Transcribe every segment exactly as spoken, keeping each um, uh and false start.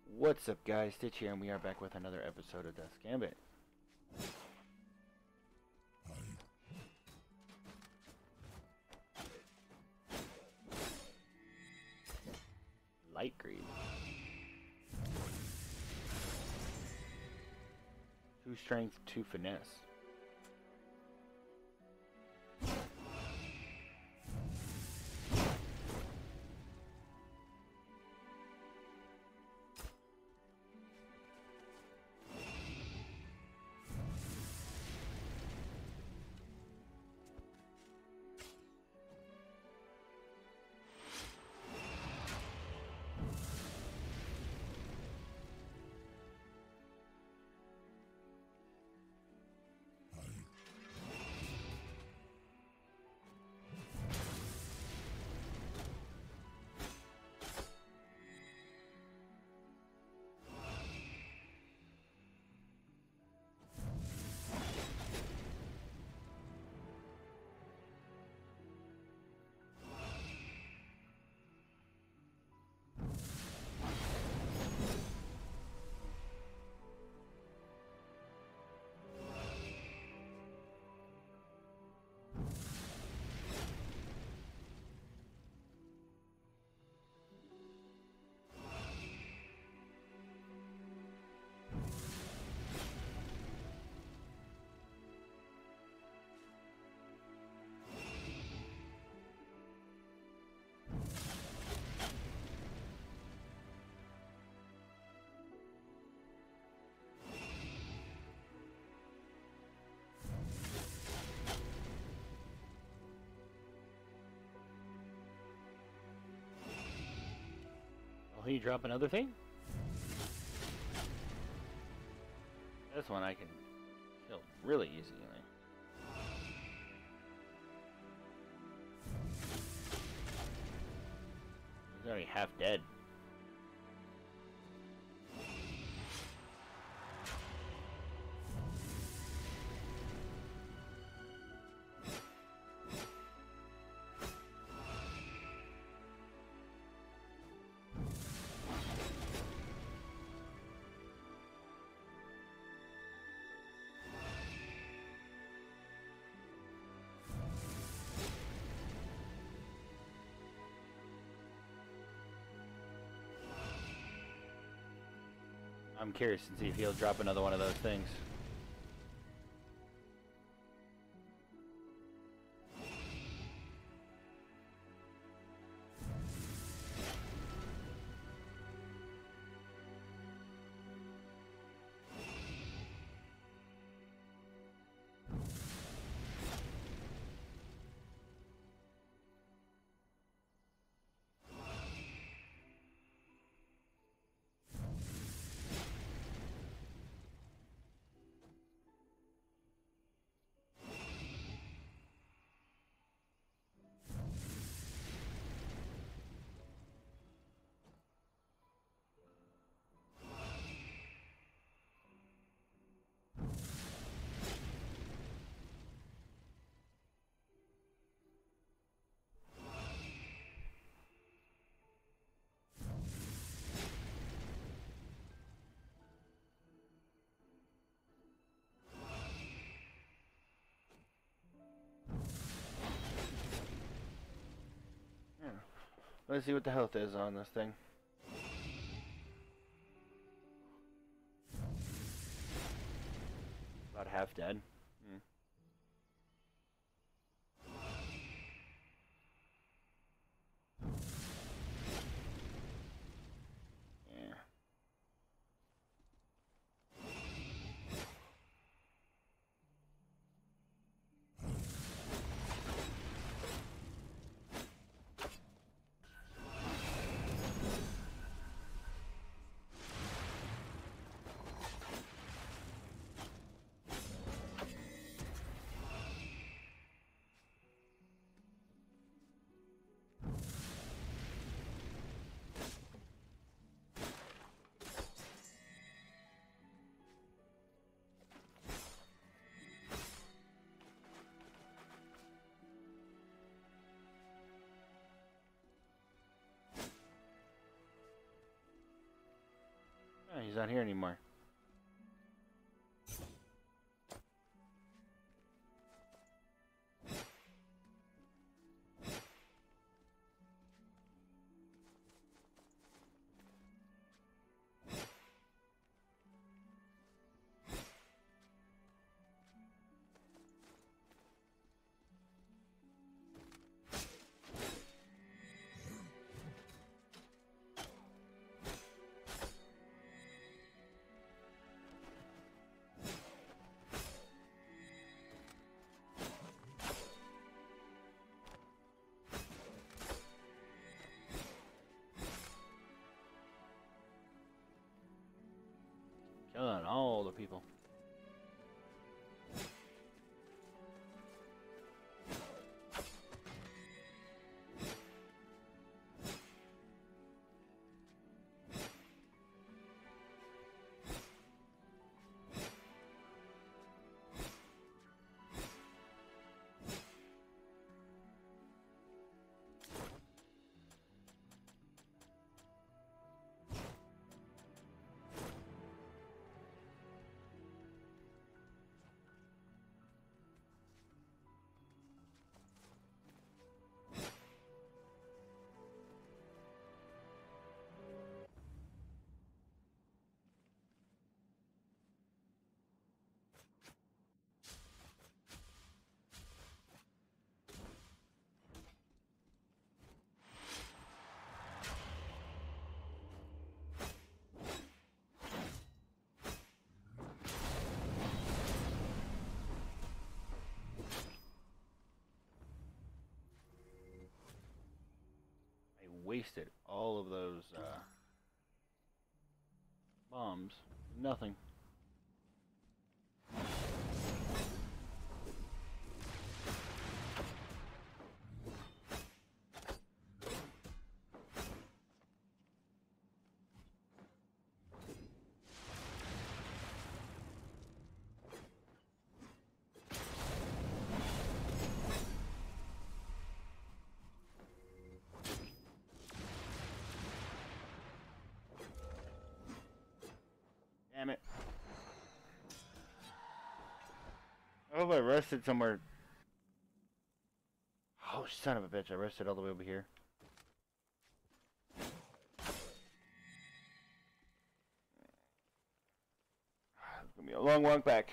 What's up, guys? Stitch here, and we are back with another episode of Death's Gambit. Light greed. Two strength, two finesse. Will he drop another thing? This one I can kill really easily. He's already half dead. I'm curious to see if he'll drop another one of those things. Let's see what the health is on this thing. About half dead. Hmm. Yeah. Oh, he's not here anymore. Killing all the people. Wasted all of those uh, bombs. Nothing. Damn it. I hope I rested somewhere. Oh, son of a bitch. I rested all the way over here. It's gonna be a long walk back.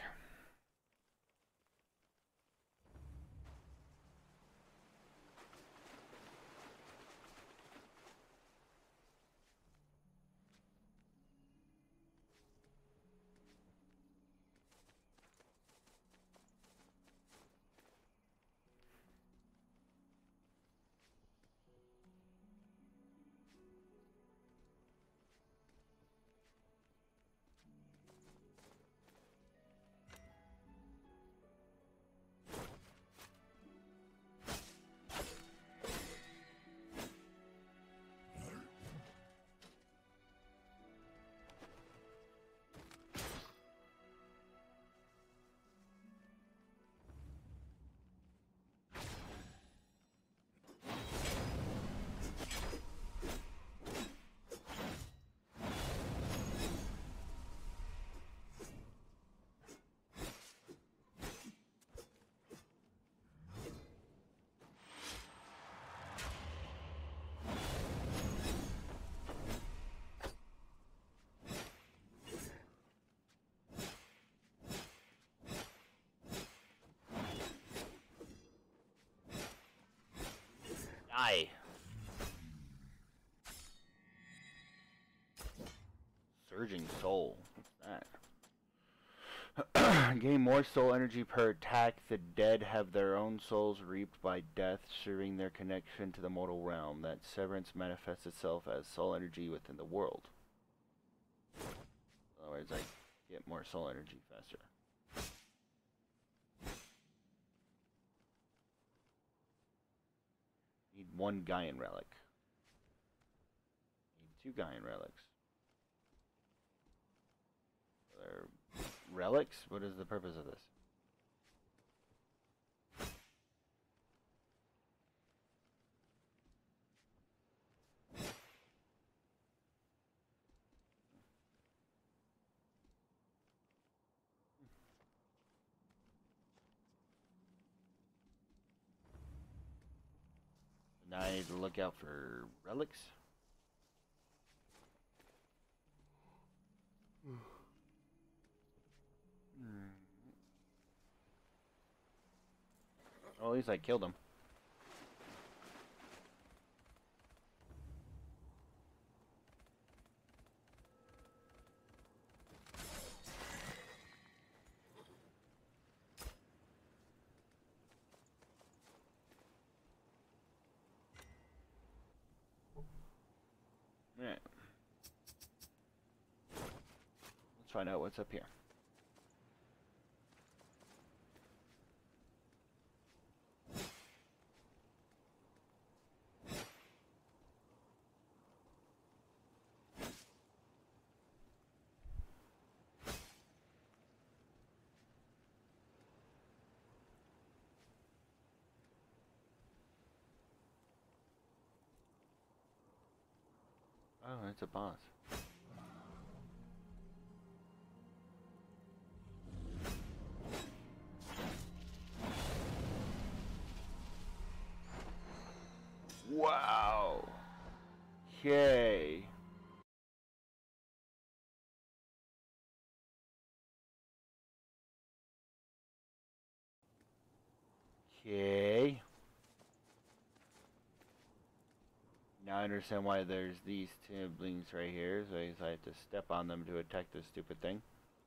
Die. Surging soul. What's that? Gain more soul energy per attack. The dead have their own souls reaped by death, severing their connection to the mortal realm. That severance manifests itself as soul energy within the world. In other words, I get more soul energy faster. Need one Gaian relic. Need two Gaian relics. Are relics? What is the purpose of this? I need to look out for relics. Hmm. Well, at least I killed him. Alright. Let's find out what's up here. Oh, it's a boss. Wow. Okay. Okay. Now I understand why there's these siblings right here, so I decided to step on them to attack this stupid thing.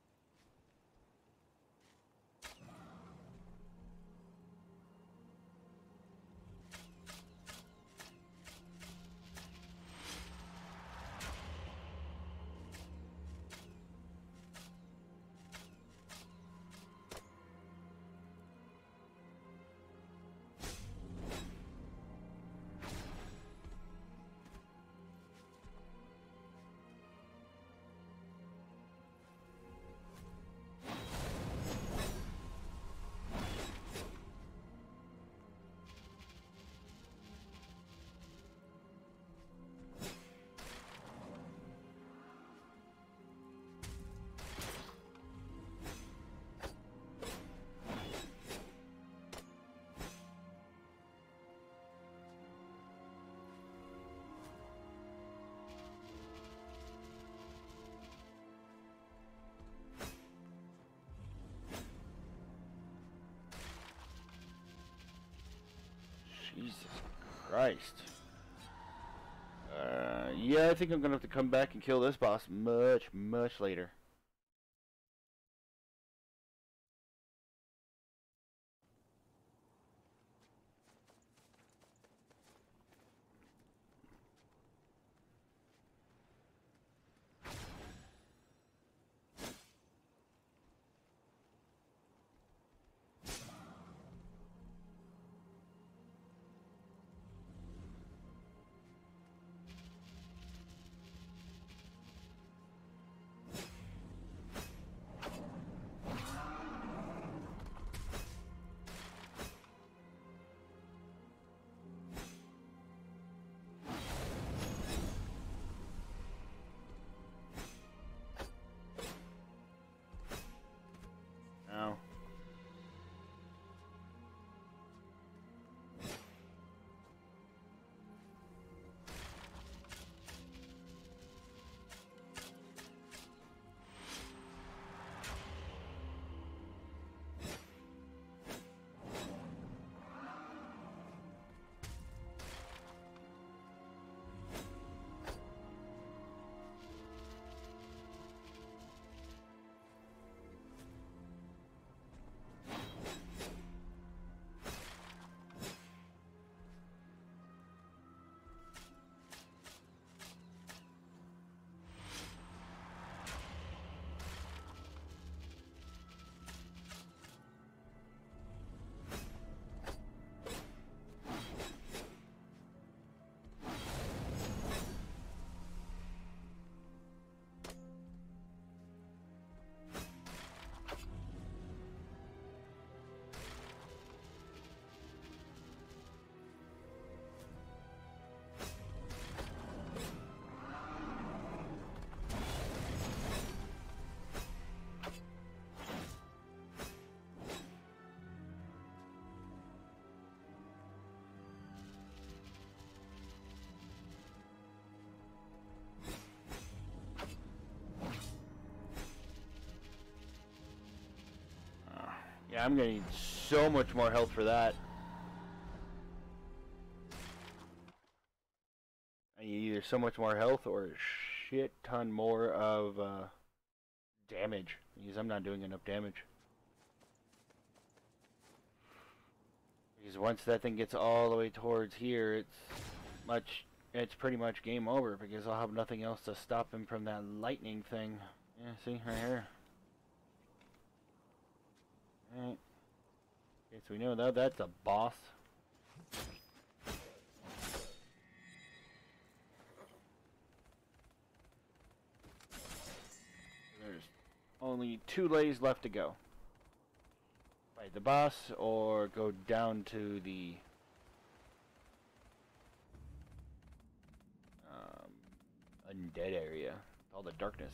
Jesus Christ. Uh, yeah, I think I'm gonna have to come back and kill this boss much, much later. Yeah, I'm gonna need so much more health for that. I need either so much more health or a shit ton more of uh, damage, because I'm not doing enough damage. Because once that thing gets all the way towards here, it's much, it's pretty much game over, because I'll have nothing else to stop him from that lightning thing. Yeah, see, right here. Alright. Okay, so we know that that's a boss. There's only two lays left to go. Fight the boss, or go down to the um, undead area, all the darkness.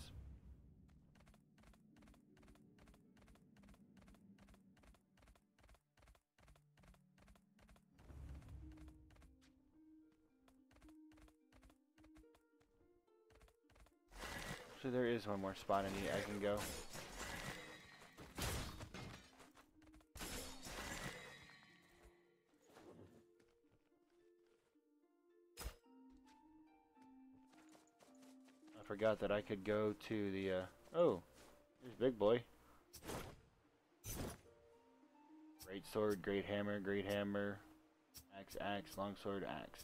So there is one more spot I need. I can go. I forgot that I could go to the, uh, oh, there's Big Boy. Great sword, great hammer, great hammer, axe, axe, long sword, axe.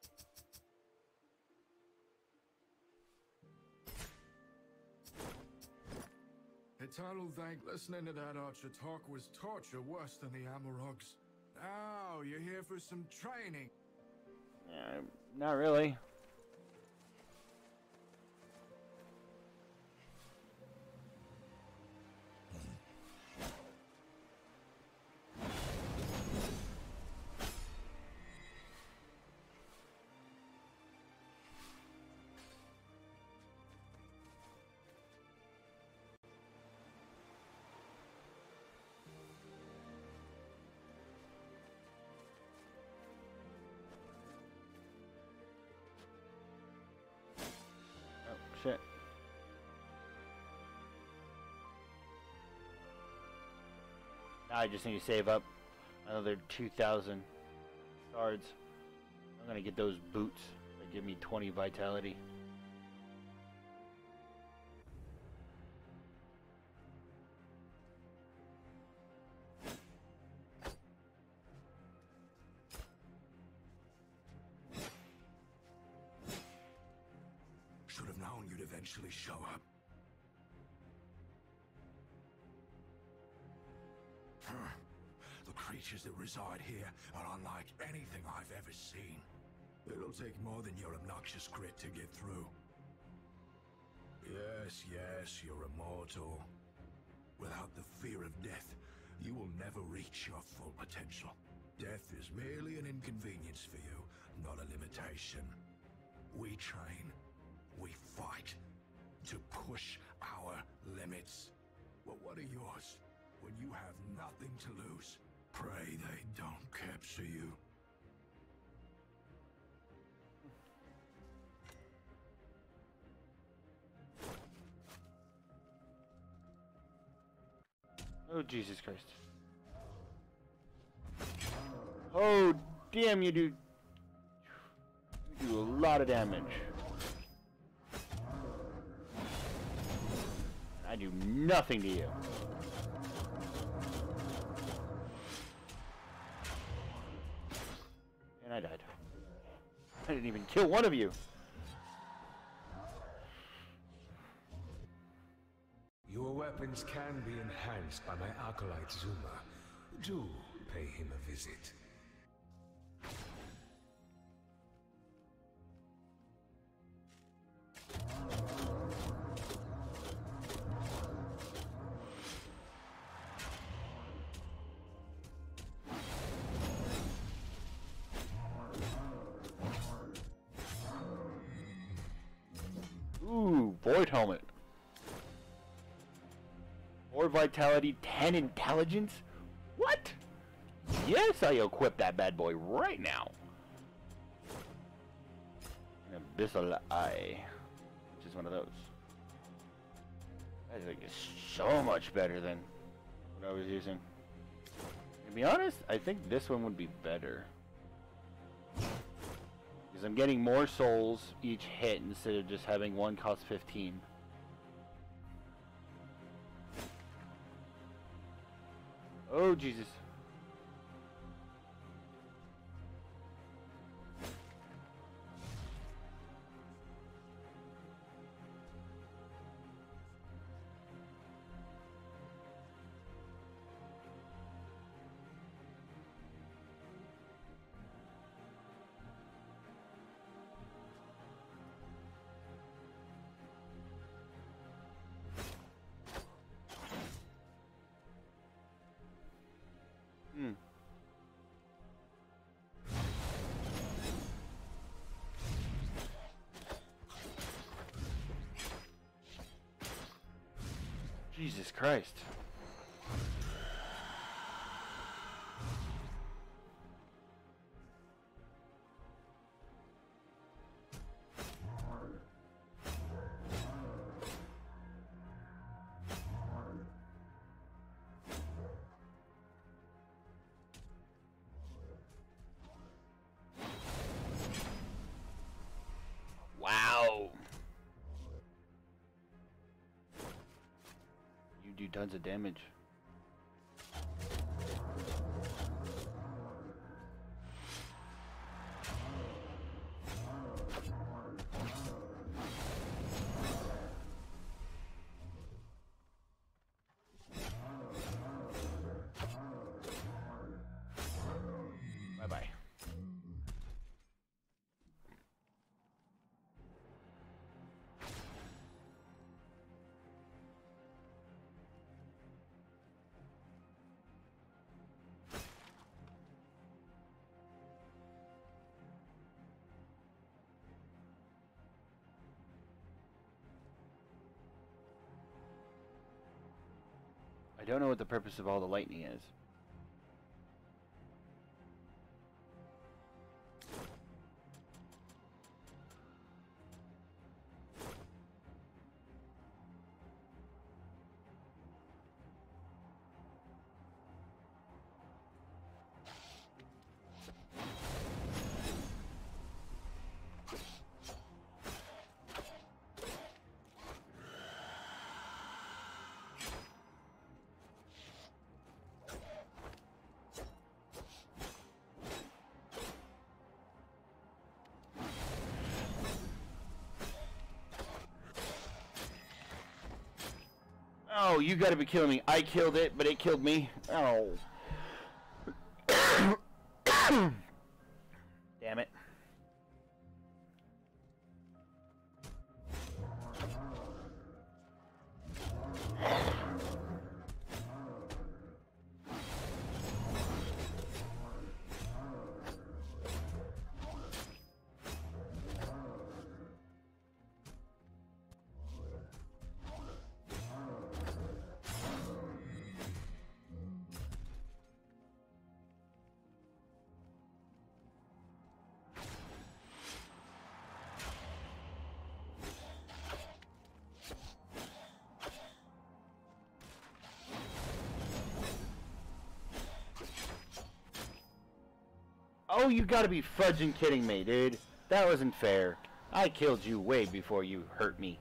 Eternal thank listening to that archer talk was torture worse than the Amarok's. Now you're here for some training. Yeah, not really. Shit. Now I just need to save up another two thousand cards. I'm gonna get those boots that give me twenty vitality. Should have known you'd eventually show up. The creatures that reside here are unlike anything I've ever seen. It'll take more than your obnoxious grit to get through. Yes, yes, you're immortal. Without the fear of death, you will never reach your full potential. Death is merely an inconvenience for you, not a limitation. We train. We fight to push our limits. Well, what are yours when you have nothing to lose? Pray they don't capture you. Oh, Jesus Christ. Oh, damn, you do. You do a lot of damage. I do nothing to you. And I died. I didn't even kill one of you. Your weapons can be enhanced by my acolyte Zuma. Do pay him a visit. Ooh, Void Helmet. Four Vitality, ten Intelligence? What? Yes, I equip that bad boy right now. An Abyssal Eye, which is one of those. That is like so much better than what I was using. be honest, I think this one would be better. Because I'm getting more souls each hit instead of just having one cost fifteen. Oh, Jesus. Hmm. Jesus Christ. Wow. You do tons of damage. Bye-bye. I don't know what the purpose of all the lightning is. Oh, you gotta be killing me. I killed it, but it killed me. Oh. Damn it. Oh, you gotta be fudging kidding me, dude. That wasn't fair. I killed you way before you hurt me.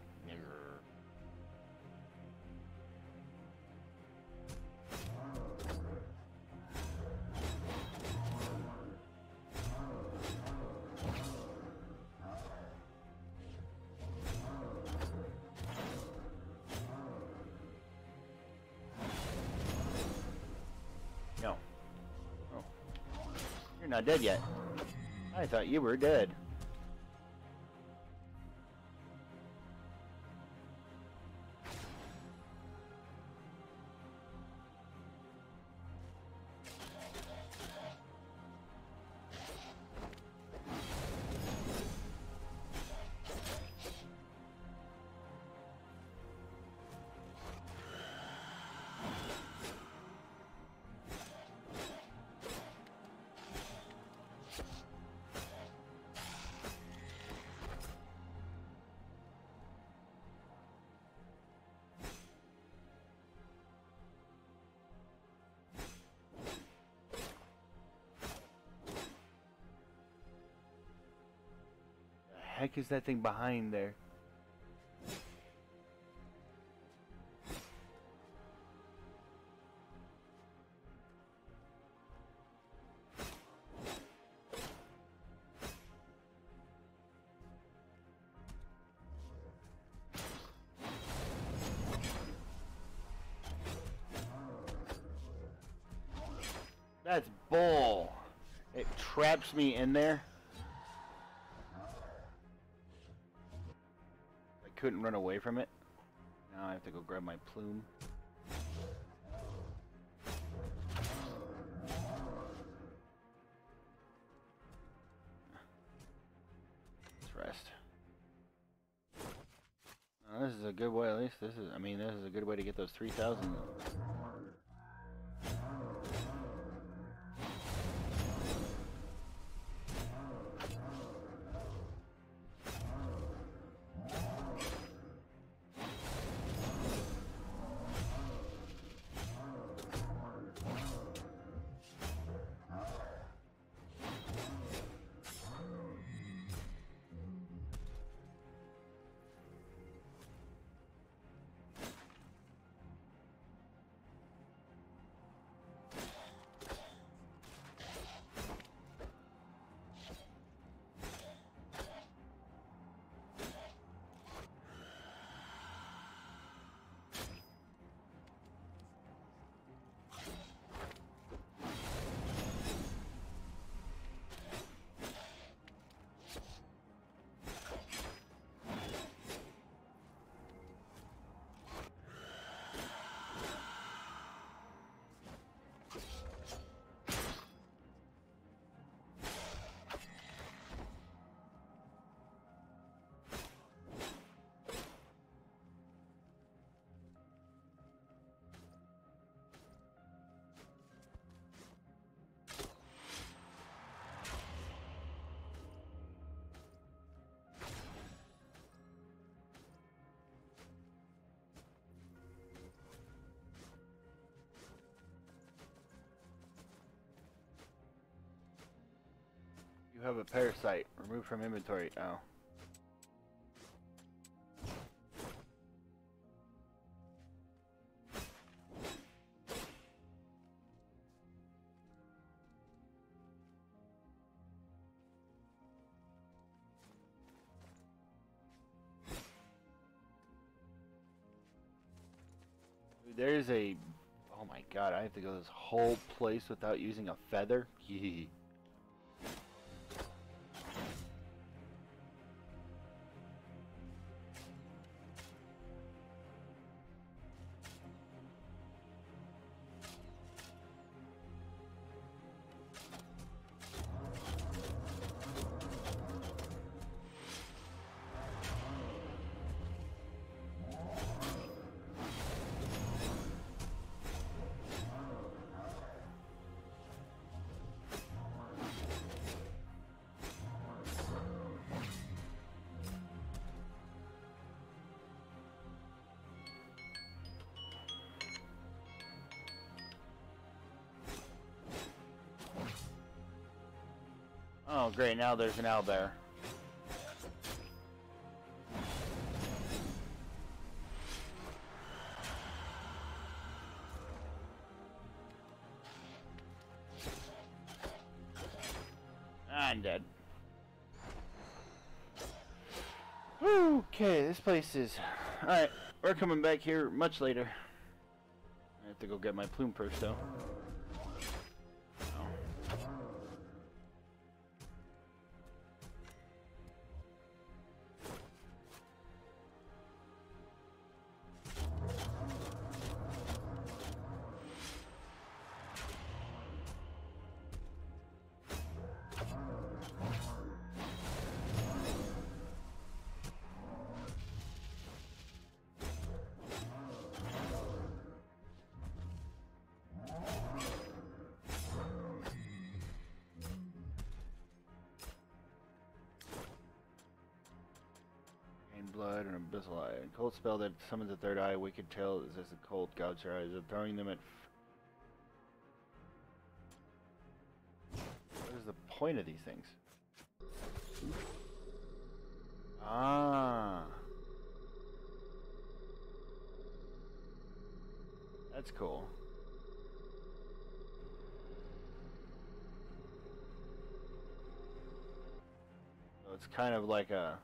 No. Oh. You're not dead yet. I thought you were dead. heck is that thing behind there? That's bull. It traps me in there. I couldn't run away from it. Now I have to go grab my plume. Let's rest. Well, this is a good way, at least this is, I mean, this is a good way to get those three thousand. You have a parasite. Remove from inventory. Oh. There's a... Oh my god, I have to go this whole place without using a feather? Yee. Oh great, now there's an owlbear. I'm dead. Okay, this place is... Alright, we're coming back here much later. I have to go get my plume first though. Blood and abyssal eye. A cold spell that summons a third eye, wicked tail is as a cold gouge your eyes, throwing them at... What is the point of these things? Ah. That's cool. So it's kind of like a...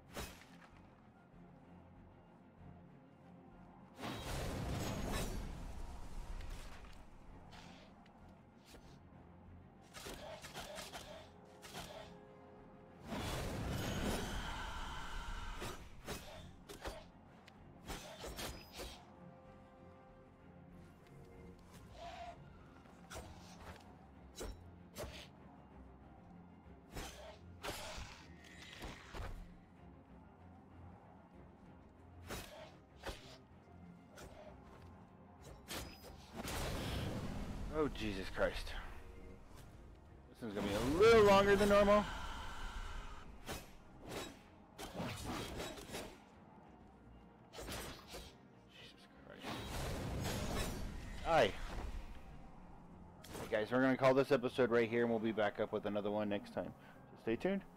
Oh, Jesus Christ. This one's gonna be a little longer than normal. Jesus Christ. Hi. Hey guys, we're gonna call this episode right here and we'll be back up with another one next time. So stay tuned.